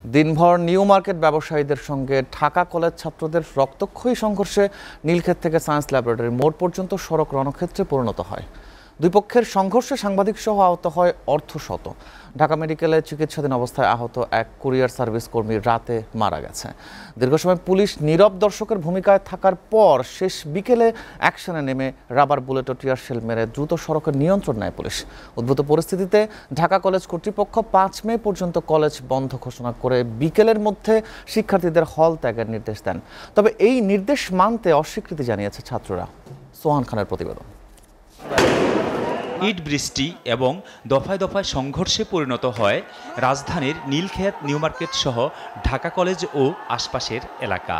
দিনভর new market ব্যবসায়ীদের সঙ্গে ঢাকা কলেজ ছাত্রদের রক্তক্ষয়ী সংঘর্ষে নীলক্ষেত থেকে সায়েন্স ল্যাবরেটরি মোড় পর্যন্ত সড়ক রণক্ষেত্রে পরিণত হয়। দুই পক্ষের সংঘর্ষে সাংবাদিক সহ আহত হয় অর্ধশত। ঢাকা মেডিকেলে চিকিৎসাধীন অবস্থায় আহত এক কুরিয়ার সার্ভিস কর্মী রাতে মারা গেছে। দীর্ঘ সময় পুলিশ নীরব দর্শকের ভূমিকায় থাকার পর শেষ বিকেলে অ্যাকশনে নেমে রাবার বুলেট ও টিয়ার শেল মেরে দ্রুত সড়কের নিয়ন্ত্রণ নেয় পুলিশ। উদ্ভূত পরিস্থিতিতে ঢাকা কলেজ কর্তৃপক্ষ ৫ মে পর্যন্ত কলেজ বন্ধ ঘোষণা করে বিকেলের মধ্যে শিক্ষার্থীদের হল ত্যাগের নির্দেশ দেন। তবে এই নির্দেশ মানতে অস্বীকৃতি জানিয়েছে ছাত্ররা। সোহান খানের প্রতিবেদন। ইট বৃষ্টি এবং দফায় দফায় সংঘর্ষে পরিণত হয় রাজধানীর নীলক্ষেত নিউ মার্কেট সহ ঢাকা কলেজ ও আশপাশের এলাকা।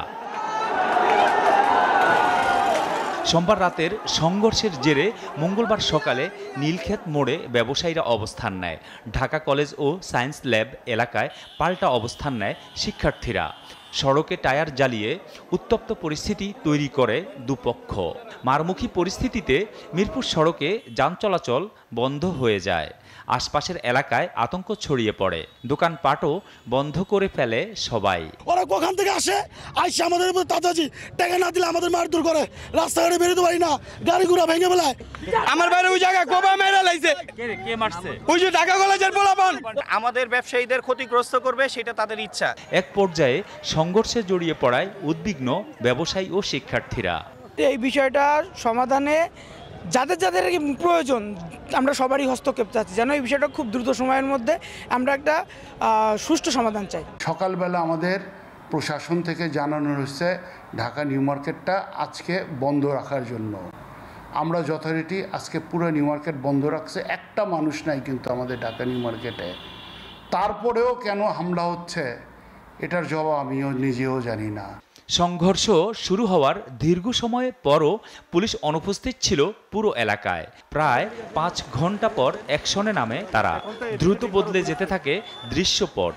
সোমবার রাতের সংঘর্ষের জেরে মঙ্গলবার সকালে নীলক্ষেত মোড়ে ব্যবসায়ীরা অবস্থান নেয়। ঢাকা কলেজ ও সায়েন্স ল্যাব এলাকায় পাল্টা অবস্থান নেয় শিক্ষার্থীরা। সড়কে টায়ার জ্বালিয়ে উত্তপ্ত পরিস্থিতি তৈরি করে দুপক্ষ। মারমুখী পরিস্থিতিতে মিরপুর সড়কে যান চলাচল বন্ধ হয়ে যায়। আশপাশের এলাকায় আতঙ্ক ছড়িয়ে পড়ে। দোকানপাটও বন্ধ করে ফেলে সবাই। ওরা কোখান থেকে আসে আইসে আমাদের উপর তাতাজি টাকা না দিলে আমাদের মারধর করে, রাস্তাঘাটে বেরোতে পারি না, গাড়ি ঘোড়া ভেঙে ফেলায়। আমার বাইরে ওই জায়গায় কোবা মেরে লাইছে। কে মারছে? ওই যে ঢাকা কলেজের পোলাপান। আমাদের ব্যবসায়ীদের ক্ষতিগ্রস্ত করবে সেটা তাদের ইচ্ছা। এক পর্যায়ে সংঘর্ষে জড়িয়ে পড়ায় উদ্বিগ্ন ব্যবসায়ী ও শিক্ষার্থীরা। এই বিষয়টা সমাধানে যাদের যাদের প্রয়োজন আমরা সবারই হস্তক্ষেপ চাচ্ছি, যেন এই বিষয়টা খুব দ্রুত সময়ের মধ্যে আমরা একটা সুষ্ঠু সমাধান চাই। সকালবেলা আমাদের প্রশাসন থেকে জানানো হয়েছে ঢাকা নিউ মার্কেটটা আজকে বন্ধ রাখার জন্য। আমরা যথারীতি আজকে পুরো নিউ মার্কেট বন্ধ রাখছে, একটা মানুষ নাই কিন্তু আমাদের ঢাকা নিউ মার্কেটে। তারপরেও কেন হামলা হচ্ছে এটার জবাব আমিও নিজেও জানি না। সংঘর্ষ শুরু হওয়ার দীর্ঘ সময় পরও পুলিশ অনুপস্থিত ছিল পুরো এলাকায়। প্রায় ৫ ঘন্টা পর অ্যাকশনে নামে তারা। দ্রুত বদলে যেতে থাকে দৃশ্যপট।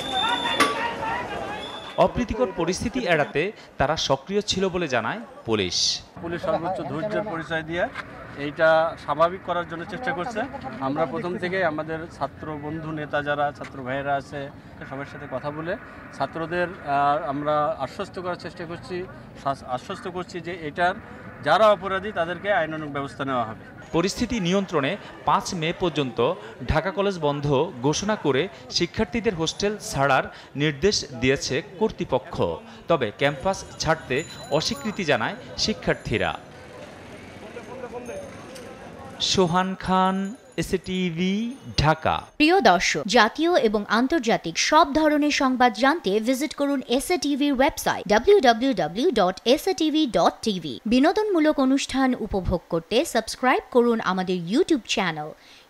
অপ্রীতিকর পরিস্থিতি এড়াতে তারা সক্রিয় ছিল বলে জানায় পুলিশ। পুলিশ সর্বোচ্চ ধৈর্যের পরিচয় দিয়ে এইটা স্বাভাবিক করার জন্য চেষ্টা করছে। আমরা প্রথম থেকে আমাদের ছাত্র বন্ধু নেতা যারা ছাত্র ভাইয়েরা আছে সবার সাথে কথা বলে ছাত্রদের আমরা আশ্বস্ত করছি যে এটার যারা অপরাধী তাদেরকে আইনানুগ ব্যবস্থা নেওয়া হবে। পরিস্থিতি নিয়ন্ত্রণে ৫ মে পর্যন্ত ঢাকা কলেজ বন্ধ ঘোষণা করে শিক্ষার্থীদের হোস্টেল ছাড়ার নির্দেশ দিয়েছে কর্তৃপক্ষ। তবে ক্যাম্পাস ছাড়তে অস্বীকৃতি জানায় শিক্ষার্থীরা। সোহান খান, SATV, ঢাকা। প্রিয় দর্শক, জাতীয় এবং আন্তর্জাতিক সব ধরনের সংবাদ জানতে ভিজিট করুন SATVর ওয়েবসাইট www.satv.tv। বিনোদনমূলক অনুষ্ঠান উপভোগ করতে সাবস্ক্রাইব করুন আমাদের ইউটিউব চ্যানেল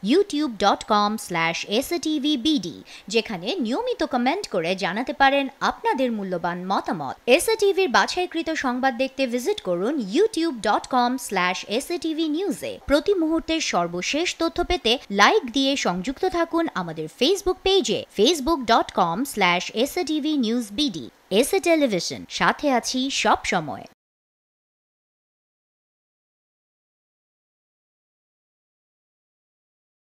youtube.com/satvbd, যেখানে নিয়মিত কমেন্ট করে জানাতে পারেন আপনাদের মূল্যবান মতামত। SATVর বাছাইকৃত সংবাদ দেখতে ভিজিট করুন youtube.com/satvnews-এ। প্রতি মুহূর্তের সর্বশেষ তথ্য পেতে লাইক দিয়ে সংযুক্ত থাকুন আমাদের ফেসবুক পেজে facebook.com/satvnewsbd। SA টেলিভিশন, সাথে আছি সব সময়।